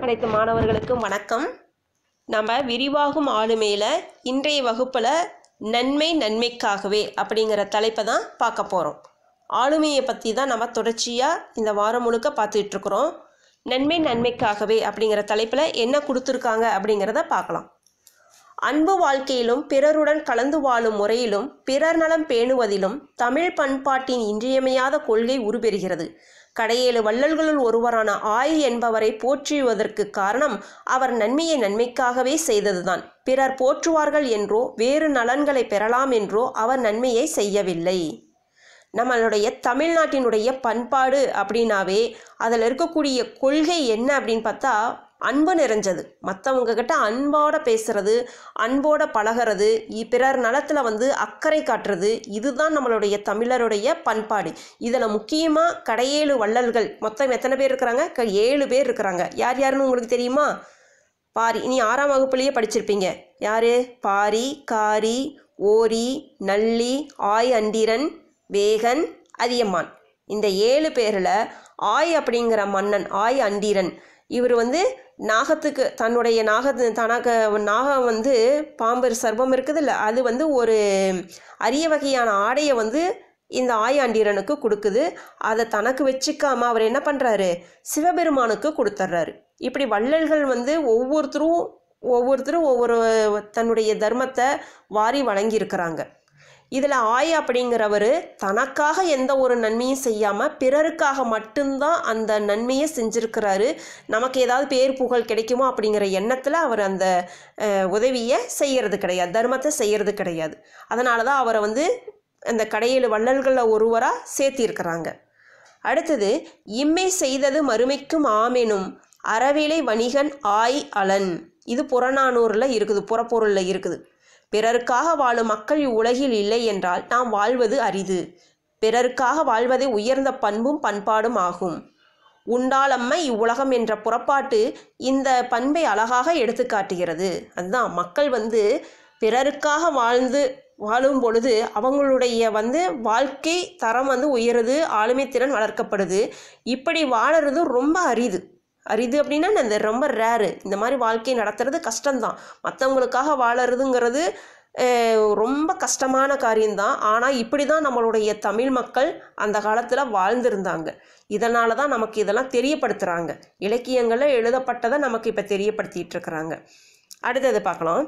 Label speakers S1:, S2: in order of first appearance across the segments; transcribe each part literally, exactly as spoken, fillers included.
S1: அனைத்து மாணவர்களுக்கும் வணக்கம். நம்ம விரிவாகும் ஆளுமையில் இன்றைய வகுப்பில் நன்மை நன்மைக்காகவே அப்படிங்கிற தலைப்பை தான் பார்க்க போகிறோம். ஆளுமையை பற்றி தான் நம்ம தொடர்ச்சியாக இந்த வாரம் முழுக்க பார்த்துட்ருக்குறோம். நன்மை நன்மைக்காகவே அப்படிங்கிற தலைப்பில் என்ன கொடுத்துருக்காங்க அப்படிங்கிறத பார்க்கலாம். அன்பு வாழ்க்கையிலும் பிறருடன் கலந்து வாழும் முறையிலும் பிறர் நலம் பேணுவதிலும் தமிழ் பண்பாட்டின் இன்றியமையாத கொள்கை உருபெறுகிறது. கடையேழு வள்ளல்களுள் ஒருவரான ஆய் என்பவரை போற்றுவதற்கு காரணம் அவர் நன்மையை நன்மைக்காகவே செய்ததுதான். பிறர் போற்றுவார்கள் என்றோ வேறு நலன்களை பெறலாம் என்றோ அவர் நன்மையை செய்யவில்லை. நம்மளுடைய தமிழ்நாட்டினுடைய பண்பாடு அப்படின்னாவே அதில் இருக்கக்கூடிய கொள்கை என்ன அப்படின்னு பார்த்தா அன்பு நிறைஞ்சது. மற்றவங்க கிட்ட அன்போட பேசுறது, அன்போட பழகிறது, பிறர் நலத்தில் வந்து அக்கறை காட்டுறது, இதுதான் நம்மளுடைய தமிழருடைய பண்பாடு. இதில் முக்கியமாக கடையேழு வள்ளல்கள் மொத்தம் எத்தனை பேர் இருக்கிறாங்க? ஏழு பேர் இருக்கிறாங்க. யார் யாருன்னு உங்களுக்கு தெரியுமா? பாரி, இனி ஆறாம் வகுப்புலேயே படிச்சிருப்பீங்க. யார்? பாரி, காரி, ஓரி, நல்லி, ஆய் அண்டிரன், வேகன், அதியமான். இந்த ஏழு பேரில் ஆய் அப்படிங்கிற மன்னன் ஆய் அண்டிரன் இவர் வந்து நாகத்துக்கு தன்னுடைய நாக தனக்கு நாகம் வந்து பாம்பு சர்ப்பம் இருக்குது இல்லை, அது வந்து ஒரு அரிய வகையான ஆடையை வந்து இந்த ஆயாண்டீரனுக்கு கொடுக்குது. அதை தனக்கு வச்சுக்காம அவர் என்ன பண்ணுறாரு? சிவபெருமானுக்கு கொடுத்துட்றாரு. இப்படி வள்ளல்கள் வந்து ஒவ்வொருத்தரும் ஒவ்வொருத்தரும் ஒவ்வொரு தன்னுடைய தர்மத்தை வாரி வழங்கியிருக்கிறாங்க. இதில் ஆய் அப்படிங்கிறவர் தனக்காக எந்த ஒரு நன்மையும் செய்யாமல் பிறருக்காக மட்டும்தான் அந்த நன்மையை செஞ்சுருக்கிறாரு. நமக்கு ஏதாவது பேர் புகழ் கிடைக்குமோ அப்படிங்கிற எண்ணத்தில் அவர் அந்த உதவியை செய்கிறது கிடையாது, தர்மத்தை செய்கிறது கிடையாது. அதனால தான் அவரை வந்து அந்த கடையேழு வள்ளல்களில் ஒருவராக சேர்த்திருக்கிறாங்க. அடுத்தது, இம்மை செய்தது மறுமைக்கும் ஆமெனும் அறவிலை வணிகன் ஆய் அலன். இது புறநானூரில் இருக்குது, புறப்பொருளில் இருக்குது. பிறருக்காக வாழும் மக்கள் இவ்வுலகில் இல்லை என்றால் நாம் வாழ்வது அரிது. பிறருக்காக வாழ்வதே உயர்ந்த பண்பும் பண்பாடும் ஆகும். உண்டாலம்மை இவ்வுலகம் என்ற புறப்பாட்டு இந்த பண்பை அழகாக எடுத்து காட்டுகிறது. அதுதான் மக்கள் வந்து பிறருக்காக வாழ்ந்து வாழும் பொழுது அவங்களுடைய வந்து வாழ்க்கை தரம் வந்து உயருது, ஆளுமை திறன் வளர்க்கப்படுது. இப்படி வாழறது ரொம்ப அரிது. அரிது அப்படின்னா இந்த ரொம்ப ரேரு. இந்த மாதிரி வாழ்க்கை நடத்துறது கஷ்டம்தான். மற்றவங்களுக்காக வாழறதுங்கிறது ரொம்ப கஷ்டமான காரியம்தான். ஆனால் இப்படி தான் நம்மளுடைய தமிழ் மக்கள் அந்த காலத்தில் வாழ்ந்திருந்தாங்க. இதனால தான் நமக்கு இதெல்லாம் தெரியப்படுத்துகிறாங்க. இலக்கியங்களில் எழுதப்பட்டதை நமக்கு இப்போ தெரியப்படுத்திட்டு இருக்கிறாங்க. அடுத்தது பார்க்கலாம்.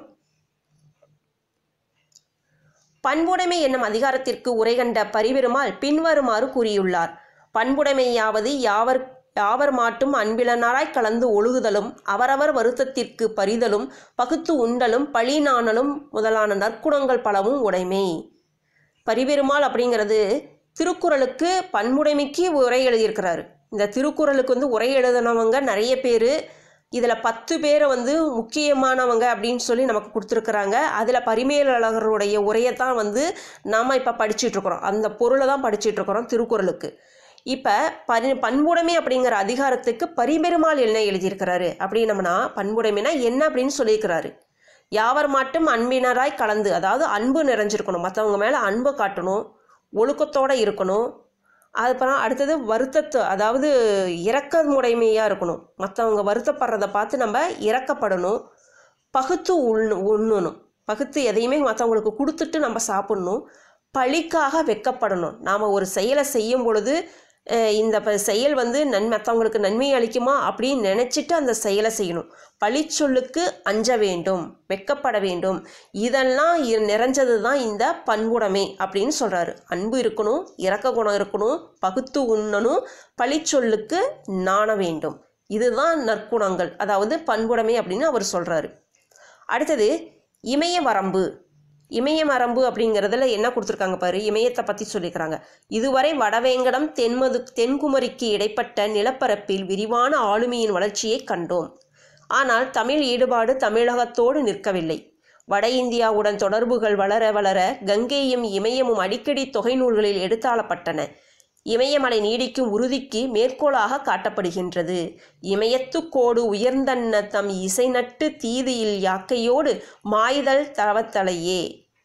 S1: பண்புடைமை என்னும் அதிகாரத்திற்கு உரைகண்ட பரிபெருமாள் பின்வருமாறு கூறியுள்ளார். பண்புடைமையாவது யாவர் யாவர் மாட்டும் அன்பிலனாராய் கலந்து ஒழுகுதலும் அவரவர் வருத்தத்திற்கு பரிதலும் பகுத்து உண்டலும் பழி நாணலும் முதலான நற்குணங்கள் பலவும் உடைமை. பரிபெருமாள் அப்படிங்கிறது திருக்குறளுக்கு பண்புடைமைக்கு உரை எழுதியிருக்கிறாரு. இந்த திருக்குறளுக்கு வந்து உரை எழுதினவங்க நிறைய பேர். இதில் பத்து பேரை வந்து முக்கியமானவங்க அப்படின்னு சொல்லி நமக்கு கொடுத்துருக்குறாங்க. அதில் பரிமேலழகருடைய உரையை தான் வந்து நாம் இப்போ படிச்சுட்ருக்குறோம். அந்த பொருளை தான் படிச்சுட்ருக்குறோம் திருக்குறளுக்கு. இப்போ பரி பண்புடைமை அப்படிங்கிற அதிகாரத்துக்கு பரிபெருமாள் என்ன எழுதியிருக்கிறாரு அப்படின்னம்னா, பண்புடைமைனா என்ன அப்படின்னு சொல்லியிருக்கிறாரு. யாவர் மாட்டும் அன்பினராய் கலந்து, அதாவது அன்பு நிறைஞ்சிருக்கணும், மற்றவங்க மேலே அன்பை காட்டணும், ஒழுக்கத்தோடு இருக்கணும். அதுக்கப்புறம் அடுத்தது வருத்தத்தை, அதாவது இரக்கமுடைமையாக இருக்கணும், மற்றவங்க வருத்தப்படுறதை பார்த்து நம்ம இரக்கப்படணும். பகுத்து உண் உண்ணணும் பகுத்து எதையுமே மற்றவங்களுக்கு கொடுத்துட்டு நம்ம சாப்பிட்ணும். பழிக்காக வெக்கப்படணும். நாம் ஒரு செயலை செய்யும் பொழுது இந்த செயல் வந்து நன் மற்றவங்களுக்கு நன்மை அளிக்குமா அப்படின்னு நினச்சிட்டு அந்த செயலை செய்யணும். பழிச்சொல்லுக்கு அஞ்ச வேண்டும், வெக்கப்பட வேண்டும். இதெல்லாம் நிறைஞ்சது தான் இந்த பண்புடைமை அப்படின்னு சொல்கிறாரு. அன்பு இருக்கணும், இரக்க குணம் இருக்கணும், பகுத்து உண்ணணும், பழிச்சொல்லுக்கு நாண வேண்டும். இதுதான் நற்குணங்கள், அதாவது பண்புடைமை அப்படின்னு அவர் சொல்கிறாரு. அடுத்தது, இமய வரம்பு. இமய மரபு அப்படிங்கிறதுல என்ன கொடுத்துருக்காங்க பாரு. இமயத்தை பற்றி சொல்லிக்கிறாங்க. இதுவரை வடவேங்கடம் தென்மது தென்குமரிக்கு இடைப்பட்ட நிலப்பரப்பில் விரிவான ஆளுமையின் வளர்ச்சியை கண்டோம். ஆனால் தமிழ் ஈடுபாடு தமிழகத்தோடு நிற்கவில்லை. வட இந்தியாவுடன் தொடர்புகள் வளர வளர கங்கையும் இமயமும் அடிக்கடி தொகை நூல்களில் எடுத்தாளப்பட்டன. இமயமலை நீடிக்கும் உறுதிக்கு மேற்கோளாக காட்டப்படுகின்றது. இமயத்து கோடு உயர்ந்தன்ன தம் இசை நட்டு தீதியில் யாக்கையோடு மாய்தல் தவத்தலையே.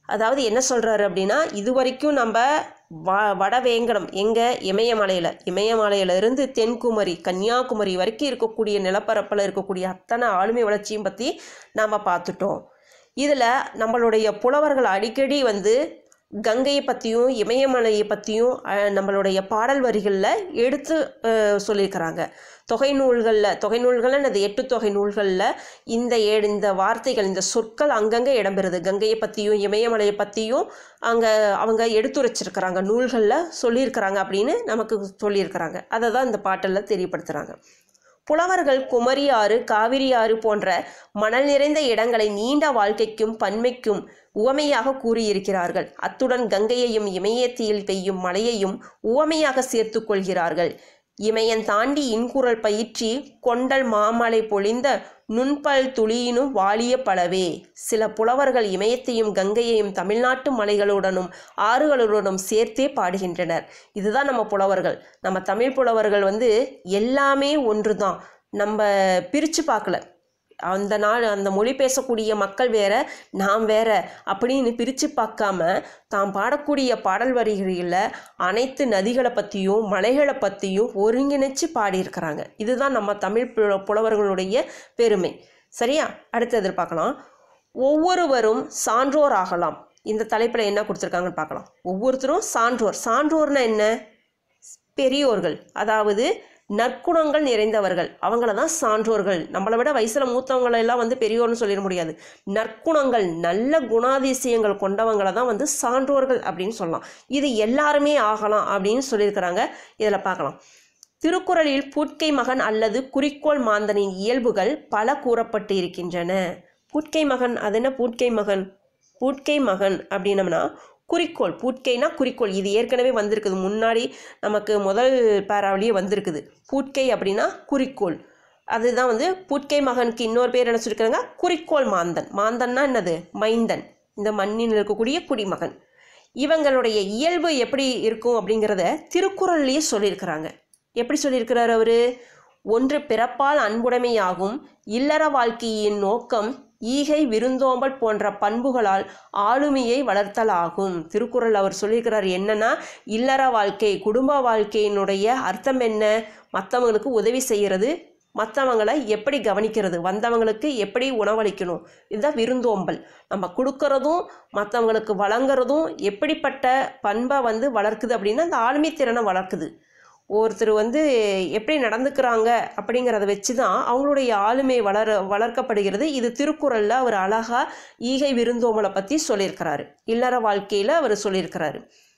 S1: அதாவது என்ன சொல்கிறாரு அப்படின்னா, இது வரைக்கும் நம்ம வ வடவேங்கடம் எங்கே இமயமலையில் இமயமலையிலிருந்து தென்குமரி கன்னியாகுமரி வரைக்கும் இருக்கக்கூடிய நிலப்பரப்பில் இருக்கக்கூடிய அத்தனை ஆளுமை வளர்ச்சியும் பற்றி நாம் பார்த்துட்டோம். இதில் நம்மளுடைய புலவர்கள் அடிக்கடி வந்து கங்கையை பற்றியும் இமயமலையை பற்றியும் நம்மளுடைய பாடல் வரிகளில் எடுத்து சொல்லியிருக்கிறாங்க. தொகை நூல்களில் தொகை நூல்களில் அது எட்டு தொகை நூல்களில் இந்த ஏடு இந்த வார்த்தைகள் இந்த சொற்கள் அங்கங்கே இடம்பெறுது. கங்கையை பற்றியும் இமயமலையை பற்றியும் அங்கே அவங்க எடுத்துரைச்சிருக்கிறாங்க, நூல்களில் சொல்லியிருக்கிறாங்க அப்படின்னு நமக்கு சொல்லியிருக்கிறாங்க. அதை தான் இந்த பாட்டில் தெரியப்படுத்துகிறாங்க. புலவர்கள் குமரி ஆறு காவிரி ஆறு போன்ற மணல் நிறைந்த இடங்களை நீண்ட வாழ்க்கைக்கும் பன்மைக்கும் உவமையாக கூறியிருக்கிறார்கள். அத்துடன் கங்கையையும் இமயத்தில் பெய்யும் மழையையும் உவமையாக சேர்த்து கொள்கிறார்கள். இமயன் தாண்டி இன்குரல் பயிற்சி கொண்டல் மாமலை பொழிந்த நுண்பல் துளியினும் வாலிய பலவே. சில புலவர்கள் இமயத்தையும் கங்கையையும் தமிழ்நாட்டு மலைகளுடனும் ஆறுகளுடனும் சேர்த்தே பாடுகின்றனர். இதுதான் நம்ம புலவர்கள். நம்ம தமிழ் புலவர்கள் வந்து எல்லாமே ஒன்று தான், நம்ம பிரித்து பார்க்கல. அந்த நாள் அந்த மொழி பேசக்கூடிய மக்கள் வேற நாம் வேற அப்படின்னு பிரித்து பார்க்காம தாம் பாடக்கூடிய பாடல் வரிகளில் அனைத்து நதிகளை பற்றியும் மலைகளை பற்றியும் ஒருங்கிணைச்சு பாடியிருக்கிறாங்க. இதுதான் நம்ம தமிழ் புலவர்களுடைய பெருமை. சரியா? அடுத்தது பார்க்கலாம். ஒவ்வொருவரும் சான்றோர் ஆகலாம். இந்த தலைப்பில் என்ன கொடுத்துருக்காங்கன்னு பார்க்கலாம். ஒவ்வொருத்தரும் சான்றோர். சான்றோர்னா என்ன? பெரியோர்கள், அதாவது நற்குணங்கள் நிறைந்தவர்கள், அவங்கள தான் சான்றோர்கள். நம்மளை விட வயசில் மூத்தவங்களெல்லாம் வந்து பெரியோர்னு சொல்லிட முடியாது. நற்குணங்கள் நல்ல குணாதிசயங்கள் கொண்டவங்களை தான் வந்து சான்றோர்கள் அப்படின்னு சொல்லலாம். இது எல்லாருமே ஆகலாம் அப்படின்னு சொல்லியிருக்கிறாங்க. இதில் பார்க்கலாம். திருக்குறளில் பூட்கை மகன் அல்லது குறிக்கோள் மாந்தனின் இயல்புகள் பல கூறப்பட்டு இருக்கின்றன. பூட்கை மகன், அது என்ன பூட்கை மகன்? பூட்கை மகன் அப்படின்னம்னா குறிக்கோள். பூட்கைனா குறிக்கோள். இது ஏற்கனவே வந்திருக்குது, முன்னாடி நமக்கு முதல் பேராவிலேயே வந்திருக்குது. பூட்கை அப்படின்னா குறிக்கோள். அதுதான் வந்து பூட்கை மகனுக்கு இன்னொரு பேர் என்ன சொல்லியிருக்காங்க? குறிக்கோள் மாந்தன். மாந்தன்னா என்னது? மைந்தன், இந்த மண்ணில் இருக்கக்கூடிய குடிமகன். இவங்களுடைய இயல்பு எப்படி இருக்கும் அப்படிங்கிறத திருக்குறள்லேயே சொல்லியிருக்கிறாங்க. எப்படி சொல்லியிருக்கிறார் அவர்? ஒன்று பிறப்பால் அன்புடைமையாகும், இல்லற வாழ்க்கையின் நோக்கம் ஈகை விருந்தோம்பல் போன்ற பண்புகளால் ஆளுமையை வளர்த்தல் ஆகும். திருக்குறள் அவர் சொல்லியிருக்கிறார் என்னன்னா, இல்லற வாழ்க்கை குடும்ப வாழ்க்கையினுடைய அர்த்தம் என்ன? மற்றவங்களுக்கு உதவி செய்கிறது, மற்றவங்களை எப்படி கவனிக்கிறது, வந்தவங்களுக்கு எப்படி உணவளிக்கணும், இதுதான் விருந்தோம்பல். நம்ம கொடுக்கறதும் மற்றவங்களுக்கு வழங்குறதும் எப்படிப்பட்ட பண்பை வந்து வளர்க்குது அப்படின்னா அந்த ஆளுமை திறனை வளர்க்குது. ஒருத்தர் வந்து எப்படி நடந்துக்கிறாங்க அப்படிங்கிறத வச்சு தான் அவங்களுடைய ஆளுமை வளர வளர்க்கப்படுகிறது. இது திருக்குறளில் அவர் அழகாக ஈகை விருந்தோம்பலை பற்றி சொல்லியிருக்கிறாரு. இல்லற வாழ்க்கையில் அவர் சொல்லியிருக்கிறாரு.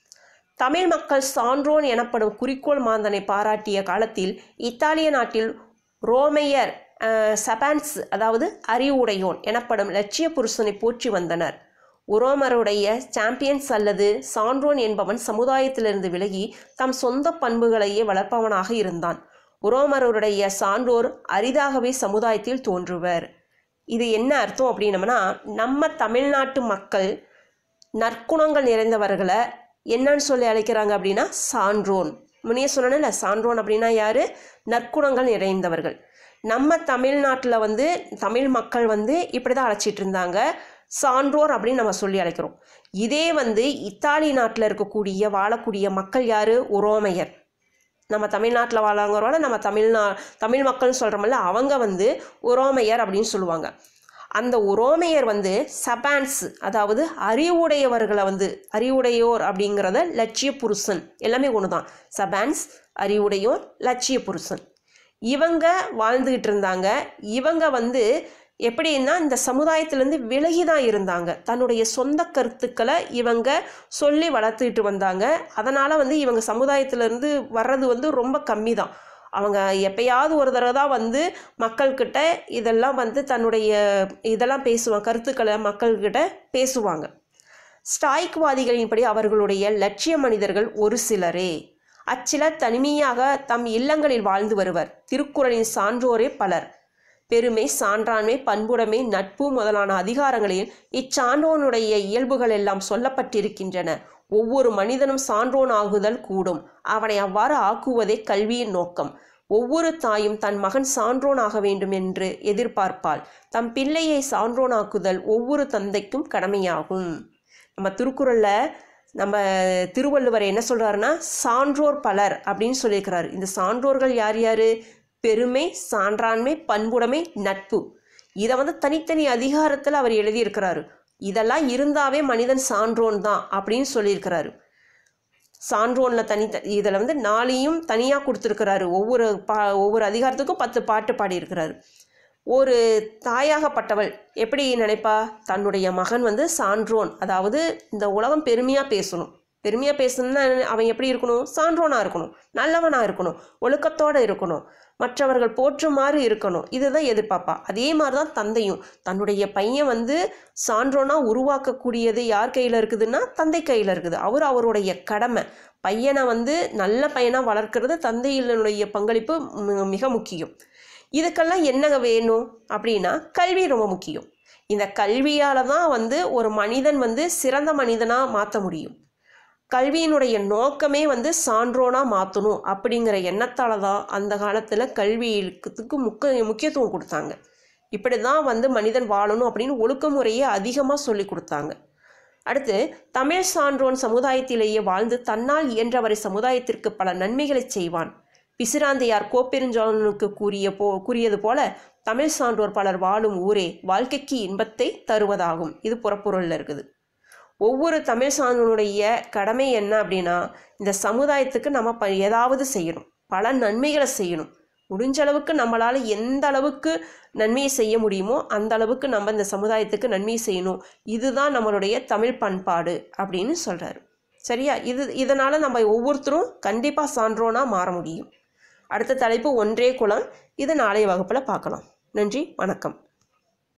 S1: தமிழ் மக்கள் சான்றோன் எனப்படும் குறிக்கோள் மாந்தனை பாராட்டிய காலத்தில் இத்தாலிய நாட்டில் ரோமையர் சபான்ஸ், அதாவது அறிவுடையோன் எனப்படும் லட்சிய புருஷனை போற்றி வந்தனர். உரோமருடைய சாம்பியன்ஸ் அல்லது சான்றோன் என்பவன் சமுதாயத்திலிருந்து விலகி தம் சொந்த பண்புகளையே வளர்ப்பவனாக இருந்தான். உரோமருடைய சான்றோர் அரிதாகவே சமுதாயத்தில் தோன்றுவர். இது என்ன அர்த்தம் அப்படின்னம்னா, நம்ம தமிழ்நாட்டு மக்கள் நற்குணங்கள் நிறைந்தவர்களை என்னன்னு சொல்லி அழைக்கிறாங்க அப்படின்னா சான்றோன். முன்னே சொன்னேன்ல, சான்றோன் அப்படின்னா யாரு? நற்குணங்கள் நிறைந்தவர்கள். நம்ம தமிழ்நாட்டில் வந்து தமிழ் மக்கள் வந்து இப்படி தான் அழைச்சிட்டு இருந்தாங்க, சான்றோர் அப்படின்னு நம்ம சொல்லி அழைக்கிறோம். இதே வந்து இத்தாலி நாட்டில் இருக்கக்கூடிய வாழக்கூடிய மக்கள் யார்? உரோமையர். நம்ம தமிழ்நாட்டில் வாழறவங்கள நம்ம தமிழ்நா தமிழ் மக்கள்னு சொல்கிறோம்ல, அவங்க வந்து உரோமையர் அப்படின்னு சொல்லுவாங்க. அந்த உரோமையர் வந்து சபான்ஸ், அதாவது அறிவுடையவர்களை வந்து அறிவுடையோர் அப்படிங்கிறத லட்சிய புருஷன், எல்லாமே ஒன்று தான். சபான்ஸ், அறிவுடையோர், லட்சிய புருஷன், இவங்க வாழ்ந்துக்கிட்டு இருந்தாங்க. இவங்க வந்து எப்படின்னா இந்த சமுதாயத்திலேருந்து விலகி தான் இருந்தாங்க. தன்னுடைய சொந்த கருத்துக்களை இவங்க சொல்லி வளர்த்துக்கிட்டு வந்தாங்க. அதனால் வந்து இவங்க சமுதாயத்திலேருந்து வர்றது வந்து ரொம்ப கம்மி தான். அவங்க எப்பயாவது ஒரு தடவை தான் வந்து மக்கள்கிட்ட இதெல்லாம் வந்து தன்னுடைய இதெல்லாம் பேசுவாங்க, கருத்துக்களை மக்கள்கிட்ட பேசுவாங்க. ஸ்டாய்க்வாதிகளின்படி அவர்களுடைய லட்சிய மனிதர்கள் ஒரு சிலரே. அச்சிலர் தனிமையாக தம் இல்லங்களில் வாழ்ந்து வருவர். திருக்குறளின் சான்றோரே பலர். பெருமை, சான்றாண்மை, பண்புடைமை, நட்பு முதலான அதிகாரங்களில் இச்சான்றோனுடைய இயல்புகள் எல்லாம் சொல்லப்பட்டிருக்கின்றன. ஒவ்வொரு மனிதனும் சான்றோன் ஆகுதல் கூடும். அவனை அவ்வாறு ஆக்குவதே கல்வியின் நோக்கம். ஒவ்வொரு தாயும் தன் மகன் சான்றோன் ஆக வேண்டும் என்று எதிர்பார்ப்பாள். தம் பிள்ளையை சான்றோனாக்குதல் ஒவ்வொரு தந்தைக்கும் கடமையாகும். நம்ம திருக்குறளில் நம்ம திருவள்ளுவர் என்ன சொல்கிறாருன்னா சான்றோர் பலர் அப்படின்னு சொல்லியிருக்கிறாரு. இந்த சான்றோர்கள் யார் யார்? பெருமை, சான்றாண்மை, பண்புடைமை, நட்பு. இதை வந்து தனித்தனி அதிகாரத்தில் அவர் எழுதியிருக்கிறாரு. இதெல்லாம் இருந்தாவே மனிதன் சான்றோன் தான் அப்படின்னு சொல்லியிருக்கிறாரு. சான்றோனில் தனி இதில் வந்து நாளையும் தனியாக கொடுத்துருக்கிறாரு. ஒவ்வொரு பா ஒவ்வொரு அதிகாரத்துக்கும் பத்து பாட்டு பாடியிருக்கிறாரு. ஒரு தாயாகப்பட்டவள் எப்படி நினைப்பா? தன்னுடைய மகன் வந்து சான்றோன், அதாவது இந்த உலகம் பெருமையாக பேசணும். பெருமையாக பேசணும்னா அவன் எப்படி இருக்கணும்? சான்றோனாக இருக்கணும், நல்லவனாக இருக்கணும், ஒழுக்கத்தோடு இருக்கணும், மற்றவர்கள் போற்றுமாறு இருக்கணும். இதுதான் எதிர்பார்ப்பா. அதே மாதிரி தான் தந்தையும் தன்னுடைய பையன் வந்து சான்றோனாக உருவாக்கக்கூடியது யார் கையில் இருக்குதுன்னா தந்தை கையில் இருக்குது. அவர் அவருடைய கடமை. பையனை வந்து நல்ல பையனாக வளர்க்கிறது தந்தையினுடைய பங்களிப்பு மிக முக்கியம். இதுக்கெல்லாம் என்ன வேணும் அப்படின்னா கல்வி ரொம்ப முக்கியம். இந்த கல்வியால் தான் வந்து ஒரு மனிதன் வந்து சிறந்த மனிதனாக மாற்ற முடியும். கல்வியினுடைய நோக்கமே வந்து சான்றோனாக மாற்றணும் அப்படிங்கிற எண்ணத்தால் தான் அந்த காலத்தில் கல்விக்கு முக்க முக்கியத்துவம் கொடுத்தாங்க. இப்படி தான் வந்து மனிதன் வாழணும் அப்படின்னு ஒழுக்கமுறையை அதிகமாக சொல்லி கொடுத்தாங்க. அடுத்து, தமிழ் சான்றோன் சமுதாயத்திலேயே வாழ்ந்து தன்னால் இயன்றவரை சமுதாயத்திற்கு பல நன்மைகளை செய்வான். பிசிராந்தையார் கோப்பெருஞ்சாலனுக்கு கூறிய போ கூறியது போல தமிழ் சான்றோர் பலர் வாழும் ஊரே வாழ்க்கைக்கு இன்பத்தை தருவதாகும். இது புறப்பொருளில் இருக்குது. ஒவ்வொரு தமிழ் சான்றோனுடைய கடமை என்ன அப்படின்னா இந்த சமுதாயத்துக்கு நம்ம ப ஏதாவது செய்யணும், பல நன்மைகளை செய்யணும். முடிஞ்ச அளவுக்கு நம்மளால் எந்த அளவுக்கு நன்மையை செய்ய முடியுமோ அந்த அளவுக்கு நம்ம இந்த சமுதாயத்துக்கு நன்மை செய்யணும். இதுதான் நம்மளுடைய தமிழ் பண்பாடு அப்படின்னு சொல்கிறாரு. சரியா? இது இதனால் நம்ம ஒவ்வொருத்தரும் கண்டிப்பாக சான்றோனாக மாற முடியும். அடுத்த தலைப்பு ஒன்றே குலம். இது நாளைய வகுப்பில் பார்க்கலாம். நன்றி, வணக்கம்.